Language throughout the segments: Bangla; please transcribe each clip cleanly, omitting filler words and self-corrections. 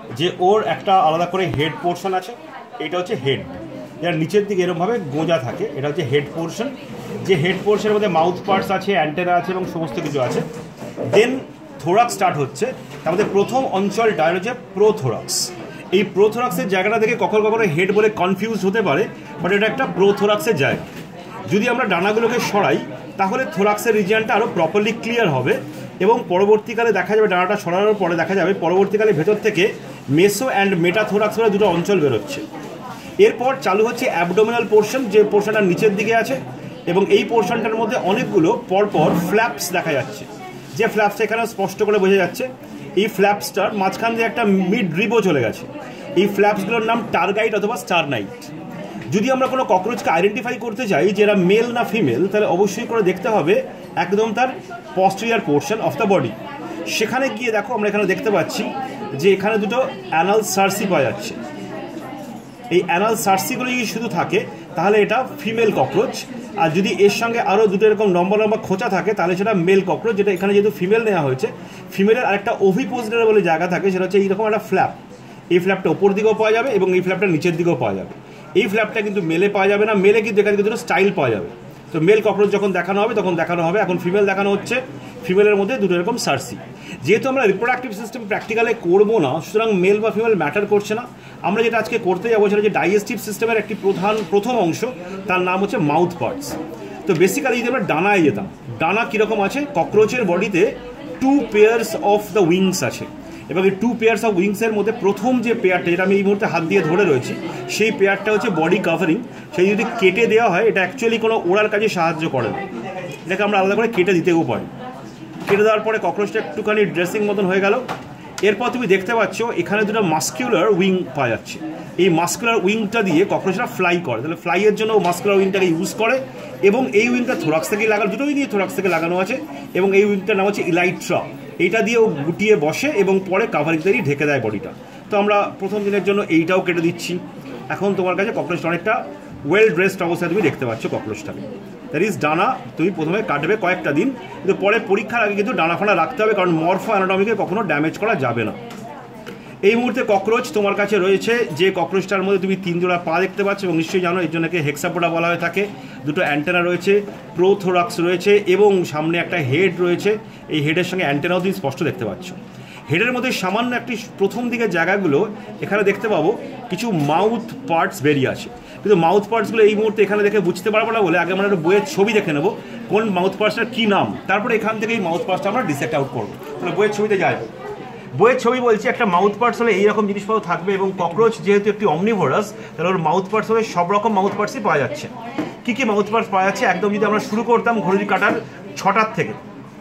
যে ওর একটা আলাদা করে হেড পোর্শন আছে, এটা হচ্ছে হেড, যার নিচের দিকে এরকমভাবে গোঁজা থাকে, এটা হচ্ছে হেড পোর্শন। যে হেড পোর্শনের মধ্যে মাউথ পার্টস আছে, অ্যান্টেনা আছে এবং সমস্ত কিছু আছে। দেন থোরাক্স স্টার্ট হচ্ছে, তার মধ্যে প্রথম অঞ্চলটা হচ্ছে প্রোথোরাক্স। এই প্রোথোরাক্সের জায়গাটা থেকে কখনো কখনো হেড বলে কনফিউজ হতে পারে, বাট এটা একটা প্রোথোরাক্সের জায়গা। যদি আমরা ডানাগুলোকে সরাই তাহলে থোরাক্সের রিজিয়নটা আরও প্রপারলি ক্লিয়ার হবে এবং পরবর্তীকালে দেখা যাবে ডানাটা সরানোর পরে দেখা যাবে পরবর্তীকালে ভেতর থেকে মেসো অ্যান্ড মেটাথোরাক্স বলে দুটো অঞ্চল বেরোচ্ছে। এরপর চালু হচ্ছে অ্যাবডোমিনাল পোর্শন, যে পোর্শনটা নিচের দিকে আছে এবং এই পোর্শনটার মধ্যে অনেকগুলো পরপর ফ্ল্যাপস দেখা যাচ্ছে, যে ফ্ল্যাপসটা এখানে স্পষ্ট করে বোঝা যাচ্ছে। এই ফ্ল্যাপসটার মাঝখান দিয়ে একটা মিড রিবও চলে গেছে। এই ফ্ল্যাপসগুলোর নাম টার্গাইট অথবা স্টারনাইট। যদি আমরা কোনো ককরোচকে আইডেন্টিফাই করতে চাই যে এরা মেল না ফিমেল, তাহলে অবশ্যই করে দেখতে হবে একদম তার posterior portion of the body. সেখানে গিয়ে দেখো আমরা এখানে দেখতে পাচ্ছি যে এখানে দুটো অ্যানাল সার্সি পাওয়া যাচ্ছে। এই অ্যানাল সার্সিগুলো যদি শুধু থাকে তাহলে এটা ফিমেল ককরোচ, আর যদি এর সঙ্গে আরও দুটো এরকম লম্বা লম্বা খোঁচা থাকে তাহলে সেটা মেল ককরোচ। যেটা এখানে যেহেতু ফিমেল নেওয়া হয়েছে, ফিমেলের আরেকটা ওভিপোজিটর বলে জায়গা থাকে, সেটা হচ্ছে এইরকম একটা ফ্ল্যাপ। এই ফ্ল্যাপটা ওপর দিকেও পাওয়া যাবে এবং এই ফ্ল্যাপটা নিচের দিকেও পাওয়া যাবে। এই ফ্ল্যাপটা কিন্তু মেলে পাওয়া যাবে না, মেলে কিন্তু এখান থেকে দুটো স্টাইল পাওয়া যাবে। তো মেল ককরোচ যখন দেখানো হবে তখন দেখানো হবে, এখন ফিমেল দেখানো হচ্ছে, ফিমেলের মধ্যে দুটো এরকম সার্সি। যেহেতু আমরা রিপ্রোডাক্টিভ সিস্টেম প্র্যাকটিক্যালে করবো না, সুতরাং মেল বা ফিমেল ম্যাটার করছে না। আমরা যেটা আজকে করতে যাবো সেটা হচ্ছে ডাইজেস্টিভ সিস্টেমের একটি প্রথম অংশ, তার নাম হচ্ছে মাউথ পার্টস। তো বেসিক্যালি যদি আমরা ডানায় যেতাম, ডানা কীরকম আছে, ককরোচের বডিতে 2 পেয়ার্স অফ দ্য উইংস আছে এবং এই 2 পেয়ার্স অফ উইংসের মধ্যে প্রথম যে পেয়ারটা, যেটা আমি এই মুহূর্তে হাত দিয়ে ধরে রয়েছি, সেই পেয়ারটা হচ্ছে বডি কাভারিং। সেই যদি কেটে দেওয়া হয় এটা অ্যাকচুয়ালি কোনো ওড়ার কাজে সাহায্য করে না, এটাকে আমরা আলাদা করে কেটে দিতেও পারি। কেটে দেওয়ার পরে ককরোচটা একটুখানি ড্রেসিং মতন হয়ে গেল। এরপর তুমি দেখতে পাচ্ছ এখানে দুটো মাস্কুলার উইং পাওয়া যাচ্ছে। এই মাস্কুলার উইংটা দিয়ে ককরোচরা ফ্লাই করে, তাহলে ফ্লাইয়ের জন্য ও মাস্কুলার উইংটাকে ইউজ করে এবং এই উইংটা থোরাক্স থেকে লাগানো, দুটো উইংই থোরাক্স থেকে লাগানো আছে এবং এই উইংটার নাম হচ্ছে ইলাইট্রা। এইটা দিয়ে ও গুটিয়ে বসে এবং পরে কাভারিং দিয়ে ঢেকে দেয় বডিটা। তো আমরা প্রথম দিনের জন্য এইটাও কেটে দিচ্ছি। এখন তোমার কাছে ককরোচটা অনেকটা ওয়েল ড্রেসড অবস্থায় তুমি দেখতে পাচ্ছ ককরোচটাকে। দ্যাট ইজ ডানা তুমি প্রথমে কাটবে কয়েকটা দিন, কিন্তু পরে পরীক্ষার আগে কিন্তু ডানা ফানা রাখতে হবে, কারণ মরফো অ্যানাটমিকে কখনো ড্যামেজ করা যাবে না। এই মুহূর্তে ককরোচ তোমার কাছে রয়েছে, যে ককরোচটার মধ্যে তুমি 3 জোড়া পা দেখতে পাচ্ছ এবং নিশ্চয়ই জানো এর জন্য হেক্সাপোডা বলা হয়ে থাকে। দুটো অ্যান্টেনা রয়েছে, প্রোথোরাক্স রয়েছে এবং সামনে একটা হেড রয়েছে। এই হেডের সঙ্গে অ্যান্টেনাও তুমি স্পষ্ট দেখতে পাচ্ছ। হেডের মধ্যে সামান্য একটি প্রথম দিকের জায়গাগুলো এখানে দেখতে পাবো কিছু মাউথ পার্টস বেরিয়ে আছে, কিন্তু মাউথ পার্টসগুলো এই মুহূর্তে এখানে দেখে বুঝতে পারবো না বলে আগে আমরা একটা বইয়ের ছবি দেখে নেবো কোন মাউথ পার্টসটার কী নাম, তারপরে এখান থেকে এই মাউথ পার্টসটা আমরা ডিসেক্ট আউট করবো। তাহলে বইয়ের ছবিতে যাই। বইয়ের ছবি বলছে একটা মাউথ পার্টস হলে এইরকম জিনিসপত্র থাকবে এবং ককরোচ যেহেতু একটি অমনিভোরাস, তাহলে ওর মাউথ পার্টস হলে সব রকম মাউথ পার্টসই পাওয়া যাচ্ছে। কী কী মাউথ পার্টস পাওয়া যাচ্ছে, একদম যদি আমরা শুরু করতাম ঘড়ি কাটার 6টার থেকে,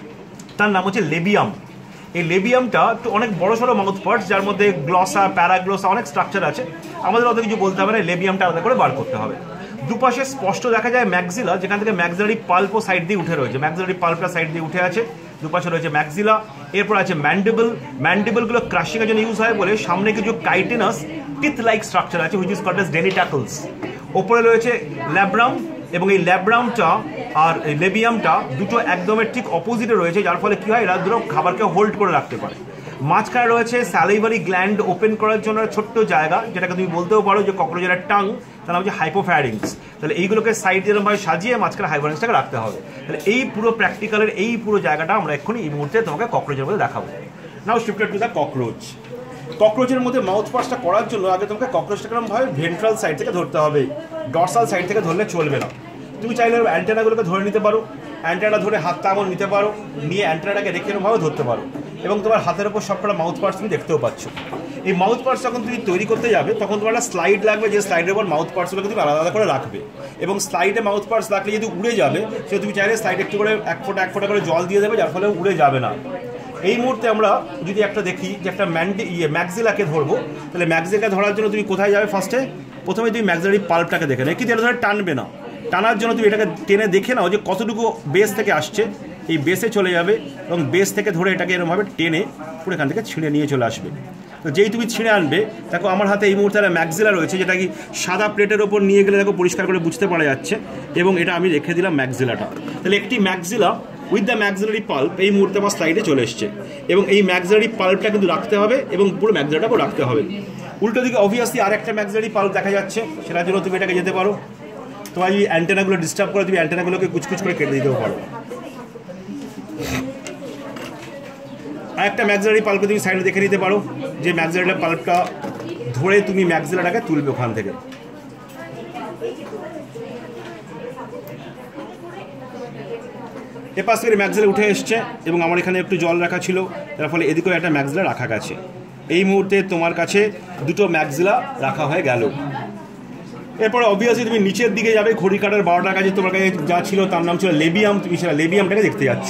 তার নাম হচ্ছে লেবিয়াম। এই লেবিয়ামটা একটু অনেক বড় সড়ো মাউথ পার্টস, যার মধ্যে গ্লসা, প্যারাগ্লসা অনেক স্ট্রাকচার আছে। আমাদের অত কিছু বলতে হবে না, লেবিয়ামটা আলাদা করে বার করতে হবে। দুপাশে স্পষ্ট দেখা যায় ম্যাক্সিলা, যেখান থেকে ম্যাক্সিলারি পাল্পও সাইড দিয়ে উঠে রয়েছে, ম্যাক্সিলারি পাল্পটা সাইড দিয়ে উঠে আছে। দুপাশে রয়েছে ম্যাক্সিলা, এরপর আছে ম্যান্ডিবল। ম্যান্ডিবলগুলো ক্রাশিংয়ের জন্য ইউজ হয় বলে সামনে কিছু কাইটিনাস টিথ লাইক স্ট্রাকচার আছে, which is called as denticles. ওপরে রয়েছে ল্যাব্রাম এবং এই ল্যাব্রামটা আর এই লেবিয়ামটা দুটো একদমের ঠিক অপোজিটে রয়েছে, যার ফলে কী হয় এরা দুটো খাবারকে হোল্ড করে রাখতে পারে। মাঝখানে রয়েছে স্যালিভারি গ্ল্যান্ড ওপেন করার জন্য ছোট্ট জায়গা, যেটাকে তুমি বলতেও পারো যে ককরোচের টাং, তার নাম হচ্ছে হাইপোফ্যারিংস। তাহলে এইগুলোকে সাইড যেরকমভাবে সাজিয়ে মাঝখানে হাইপোফ্যারিংসটাকে রাখতে হবে। তাহলে এই পুরো প্র্যাকটিক্যালের এই পুরো জায়গাটা আমরা এক্ষুনি এই মুহূর্তে তোমাকে ককরোচের মধ্যে দেখাবো। Now shifted to the cockroach. ককরোচের মধ্যে মাউথ পার্টসটা করার জন্য আগে তোমাকে ককরোচটাকে ভাবে ভেন্ট্রাল সাইড থেকে ধরতে হবে, ডরসাল সাইড থেকে ধরলে চলবে না। তুমি চাইলে অ্যান্টেনাগুলোকে ধরে নিতে পারো, অ্যান্টেনা ধরে হাতটা আঙুল নিতে পারো, নিয়ে অ্যান্টেনাটাকে রেখে এরকমভাবে ধরতে পারো এবং তোমার হাতের ওপর সবকটা মাউথ পার্টস তুমি দেখতেও পাচ্ছ। এই মাউথ পার্টস যখন তুমি তৈরি করতে যাবে তখন তোমার একটা স্লাইড লাগবে, যে স্লাইডের উপর মাউথ পার্টসগুলোকে তুমি আলাদা করে রাখবে এবং স্লাইডে মাউথ পার্টস রাখলে যদি উড়ে যাবে সে তুমি চাইলে স্লাইডে একটু করে 1 ফোঁটা করে জল দিয়ে দেবে, যার ফলে উড়ে যাবে না। এই মুহূর্তে আমরা যদি একটা দেখি যে একটা ম্যাক্সিলাকে ধরবো, তাহলে ম্যাক্সিলাকে ধরার জন্য তুমি কোথায় যাবে, প্রথমে তুমি ম্যাক্সিলারি পাল্পটাকে দেখে নাও, কিন্তু এটা ধরে টানবে না। টানার জন্য তুমি এটাকে টেনে দেখে নাও যে কতটুকু বেস থেকে আসছে, এই বেসে চলে যাবে এবং বেস থেকে ধরে এটাকে এরকমভাবে টেনে পুরো এখান থেকে ছিঁড়ে নিয়ে চলে আসবে। তো যেই তুমি ছিঁড়ে আনবে, দেখো আমার হাতে এই মুহূর্তে একটা ম্যাক্সিলা রয়েছে, যেটা কি সাদা প্লেটের ওপর নিয়ে গেলে দেখো পরিষ্কার করে বুঝতে পারা যাচ্ছে এবং এটা আমি রেখে দিলাম ম্যাক্সিলাটা। তাহলে একটি maxilla with the maxillary palp এই মুহূর্তে আমার স্লাইডে চলে এসছে, এবং এই ম্যাক্সিলারি পাল্পটা কিন্তু রাখতে হবে এবং পুরো ম্যাক্সিলারিটাকেও রাখতে হবে। উল্টো দিকে অবভিয়াসলি আর একটা ম্যাক্সিলারি পাল্প দেখা যাচ্ছে, সেটার জন্য তুমি এটাকে যেতে পারো। তোমার যদি অ্যান্টেনাগুলো ডিস্টার্ব করে তুমি অ্যান্টেনাগুলোকে কুচকুচ করে কেটে দিতেও পারো। আর একটা ম্যাক্সিলারি পাল্পে তুমি সাইডে দেখে নিতে পারো যে ম্যাক্সিলারি পাল্পটা ধরে তুমি ম্যাক্সিলাটাকে তুলবে ওখান থেকে। এপাশ থেকে ম্যাক্সিলা উঠে এসছে এবং আমার এখানে একটু জল রাখা ছিল, তার ফলে এদিকেও একটা ম্যাক্সিলা রাখা গেছে। এই মুহূর্তে তোমার কাছে দুটো ম্যাক্সিলা রাখা হয়ে গেল। এরপরে অবভিয়াসলি তুমি নিচের দিকে যাবে, ঘড়ি কাটার 12টার কাছে তোমার কাছে যা ছিল তার নাম ছিল লেবিয়াম, তুমি সেটা লেবিয়ামটাকে দেখতে যাচ্ছ।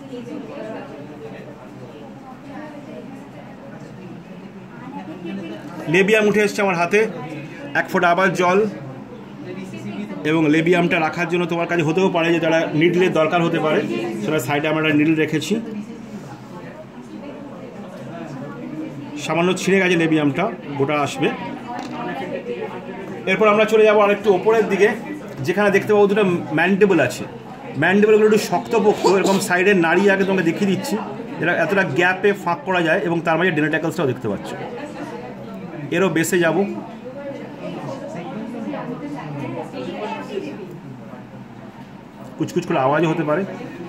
লেবিয়াম উঠে এসছে আমার হাতে, 1 ফোঁটা আবার জল, এবং লেবিয়ামটা রাখার জন্য তোমার কাছে হতেও পারে যে যারা নিডলের দরকার হতে পারে, সেটা সাইডে আমরা একটা নিডল রেখেছি। সামান্য ছিঁড়ে গেছে লেবিয়ামটা, গোটা আসবে। এরপর আমরা চলে যাবো আরেকটু ওপরের দিকে, যেখানে দেখতে পাবো দুটো ম্যান্ডেবল আছে। ম্যান্ডেবলগুলো একটু শক্তপোক্ত, এরকম সাইডে নাড়িয়ে আগে তোমাকে দেখিয়ে দিচ্ছি, এটা এতটা গ্যাপে ফাঁক করা যায়, এবং তার মাঝে ডেন্টাকলসটাও দেখতে পাচ্ছ। এরও বেসে যাব, কুচকুচ করে আওয়াজও হতে পারে।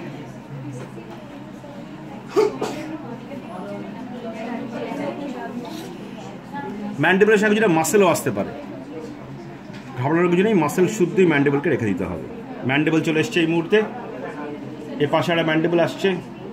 ম্যান্ডেবলের সঙ্গে যেটা মাসেলও আসতে পারে, ঘাবড়ানোর কিছু নেই, মাসেল শুদ্ধই ম্যান্ডেবলকে রেখে দিতে হবে। ম্যান্ডেবল চলে এসছে এই মুহূর্তে, এ পাশে একটা ম্যান্ডেবল আসছে।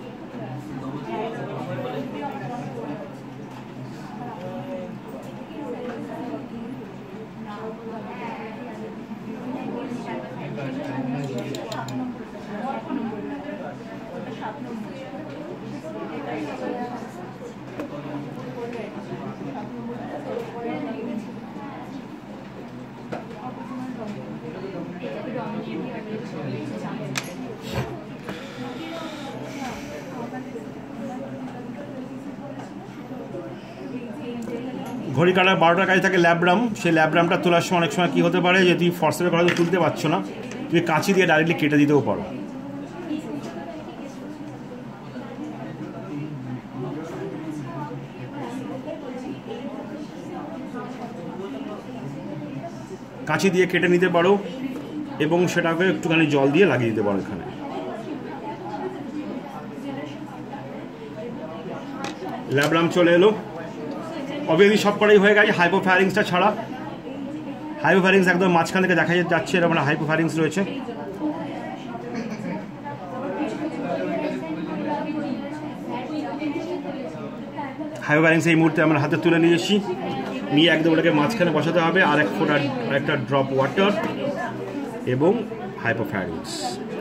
ঘড়ি কাটার 12টার কাছে থাকে ল্যাব্রাম, সেই ল্যাব্রামটা তোলার সময় অনেক সময় কী হতে পারে যে তুমি ফর্সেপে করা তুলতে পারছো না, তুমি কাঁচি দিয়ে ডাইরেক্টলি কেটে দিতেও পারো। কাঁচি দিয়ে কেটে নিতে পারো এবং সেটাকে একটুখানি জল দিয়ে লাগিয়ে দিতে পারো। এখানে ল্যাব্রাম চলে এলো, অবভিয়াসলি সব কটাই হয়ে গেছে হাইপোফ্যারিংসটা ছাড়া। হাইপোফ্যারিংস একদম মাঝখান থেকে দেখা যাচ্ছে, এরকম একটা হাইপোফ্যারিংস রয়েছে। হাইপোফ্যারিংস এই মুহূর্তে আমরা হাতে তুলে নিয়েছি, নিয়ে একদম ওটাকে মাঝখানে বসাতে হবে, আর একটা ড্রপ ওয়াটার এবং হাইপোফ্যারিংস।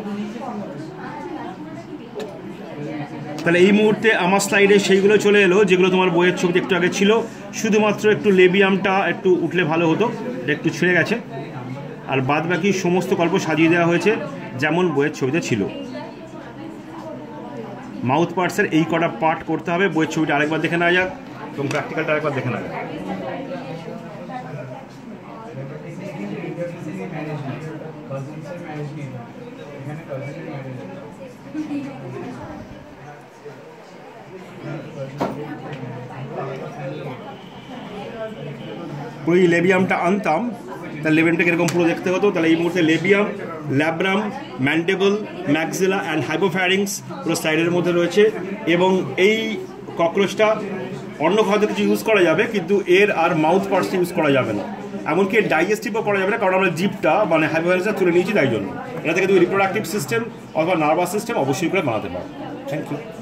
তাহলে এই মুহূর্তে আমার স্লাইডে সেইগুলো চলে এলো যেগুলো তোমার বইয়ের ছবিতে একটু আগে ছিল, শুধুমাত্র একটু লেবিয়ামটা একটু উঠলে ভালো হতো, এটা একটু ছিঁড়ে গেছে, আর বাদ বাকি সমস্ত গল্প সাজিয়ে দেওয়া হয়েছে যেমন বইয়ের ছবিতে ছিল। মাউথ পার্টসের এই কটা পার্ট করতে হবে, বইয়ের ছবিটা আরেকবার দেখে নেওয়া যাক এবং প্র্যাকটিক্যালটা আরেকবার দেখে নেওয়া যাক। পুরো এই লেবিয়ামটা আনতাম, তাহলে লেবিয়ামটা কীরকম পুরো দেখতে হতো। তাহলে এই মুহূর্তে labium, labrum, mandible, maxilla and hypopharynx পুরো স্লাইডের মধ্যে রয়েছে। এবং এই ককরোচটা অন্য খাদ্য কিছু ইউজ করা যাবে, কিন্তু এর আর মাউথ পার্টস ইউজ করা যাবে না, এমনকি ডাইজেস্টিভও করা যাবে না, কারণ আমরা জিপটা মানে হাইপোফ্যারিংসটা তুলে নিয়েছি, তাই জন্য এটা থেকে তুমি রিপ্রোডাক্টিভ সিস্টেম অথবা নার্ভাস সিস্টেম অবশ্যই করে বানাতে পারো। Thank you.